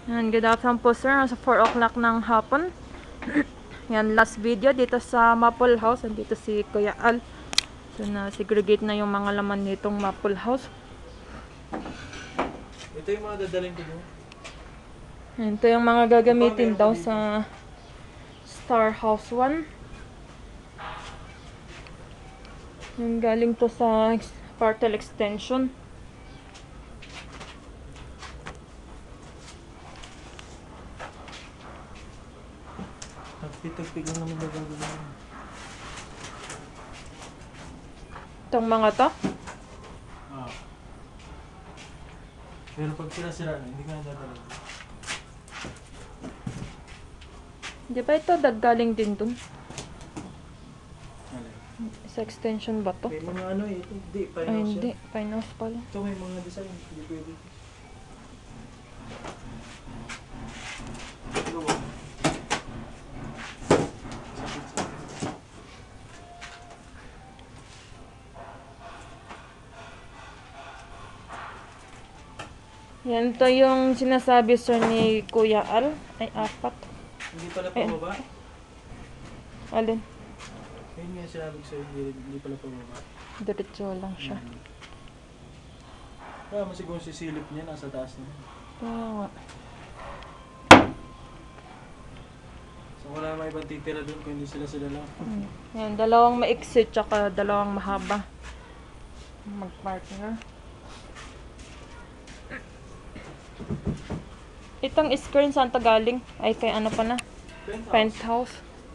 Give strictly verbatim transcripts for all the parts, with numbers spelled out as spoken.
Yan, good afternoon po sir. Nasa four o'clock ng hapon. Yan, last video dito sa Maple House. Andito si Kuya Al. So, na-segregate na yung mga laman nitong Maple House. Ito yung mga dadaling ko doon. Ito yung mga gagamitin daw sa Star House one. Yung galing to sa Partel Extension. Tagpitagpig lang naman na gagawin. Itong mga to. Ah. Pero pag sila-sila na, hindi ka na dadaling. Di ba ito galing din dun? Alay. Sa extension ba to? May mga ano eh, ito, hindi, Ay, fine hindi. Fine house pala. Ito may mga design, hindi pwede. Ito ba? Yan to yung sinasabi sir ni Kuya Al. Ay, apat. Hindi pala Ayan. pababa? Alin? Ayun nga sinabi ko sa'yo, hindi, hindi pala pababa. Diretso lang siya. Hmm. Kaya mo siguro si silip niya, nasa taas niya. Kaya nga. So wala naman ibang titira doon kung hindi sila sila lang. Hmm. Yan, dalawang maiksi tsaka dalawang mahaba. Mag-partner. Itong screen saan to galing? Ay, kay ano pa na? Penthouse. Penthouse.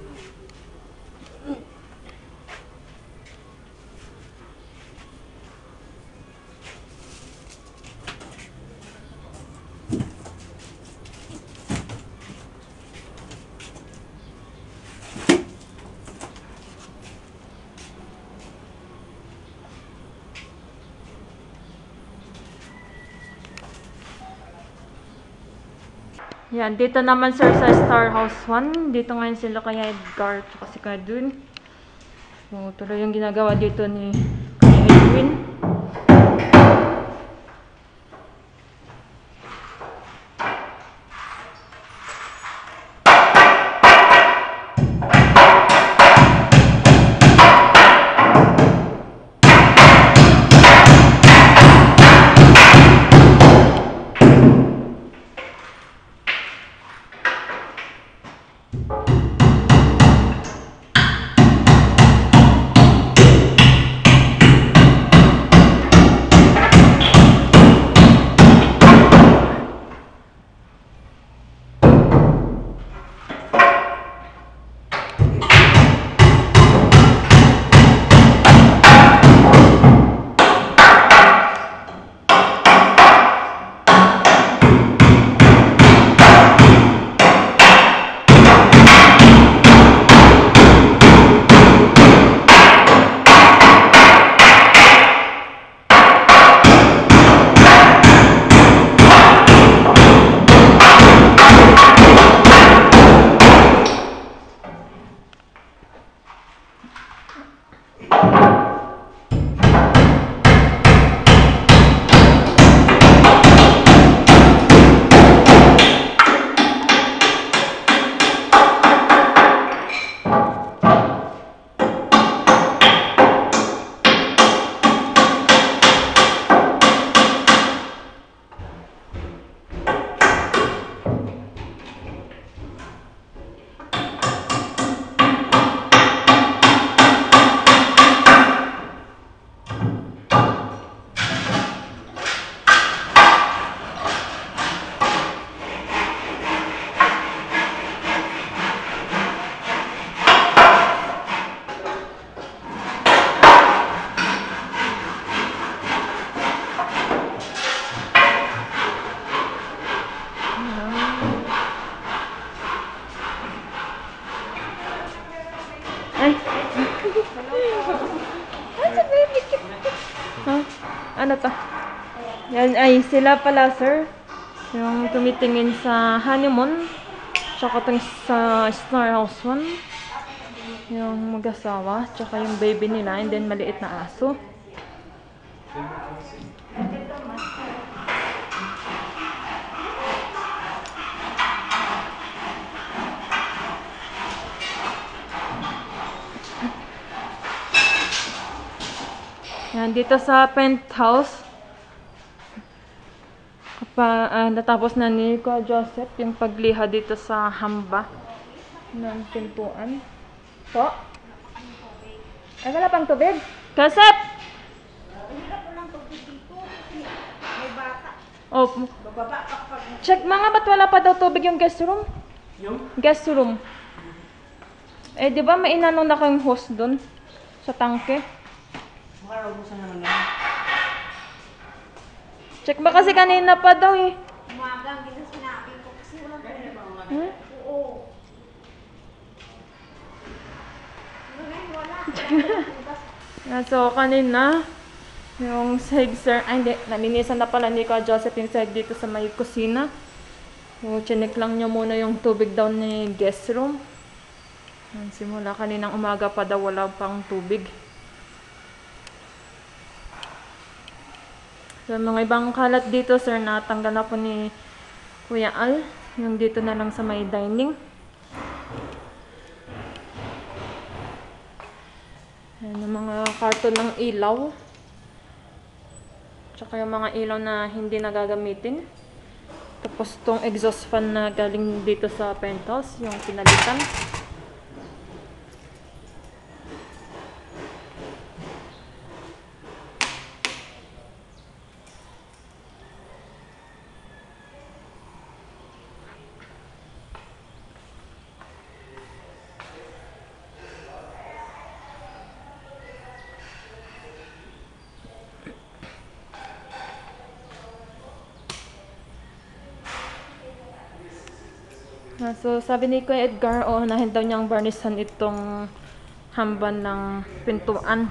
Yan, dito naman sir sa Star House one. Dito ngayon sila kaya Edgar tsaka si Kadun. So, tuloy yung ginagawa dito ni Kuya Edwin. Ay. Huh? Ano to? Yan ay sila pala sir. Yung tumitingin sa honeymoon. Tsaka tong sa Star House one. Yung mag-asawa. Tsaka yung baby nila. And then maliit na aso. Yan, dito sa penthouse. Pa, ah, natapos na ni Kuya Joseph yung pagliha dito sa hamba ng pintuan. Po? Ay, wala pang tubig? Joseph! Oh, check mga ba't wala pa daw tubig yung guest room? Yung? Guest room. Eh, di ba may inanong na kayong hose dun? Sa tangke? Makarabusan naman na. Check ba kasi kanina pa daw eh. Umagang, hindi na sinabi ko kasi walang pwede. Hmm? Oo. Ngayon, wala. Ah, so, kanina, yung side sir, ay hindi, nalinisan na pala ni Kuya Joseph yung side dito sa may kusina. So, chinik lang niya muna yung tubig daw ni guest room. Yan, simula kaninang umaga pa daw wala pang tubig. So, mga ibang kalat dito, sir, natanggal na po ni Kuya Al. Yung dito na lang sa may dining. Ayan, yung mga karton ng ilaw. Tsaka yung mga ilaw na hindi nagagamitin. Tapos tong exhaust fan na galing dito sa penthouse, yung pinalitan. Ah, so, sabi ni Kuya Edgar, oh, nahin daw niyang varnishan itong hamban ng pintuan.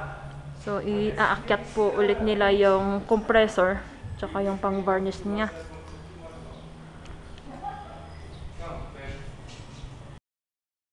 So, iaakyat po ulit nila yung compressor, tsaka yung pang-varnish niya.